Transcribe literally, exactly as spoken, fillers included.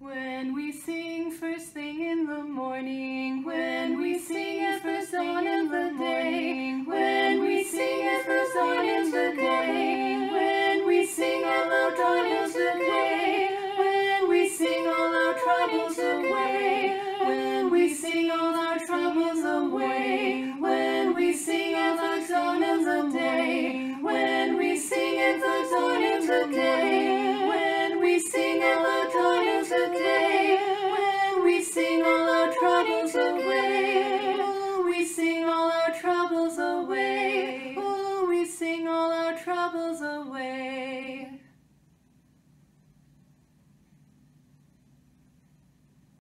When we sing first thing in the morning, when we sing at first dawn of the day, when we sing at first dawn of the day, when we sing all our troubles away, when we sing all our troubles away, when we sing all our troubles away, when we sing at the dawn of the day, when we sing at the dawn of the day.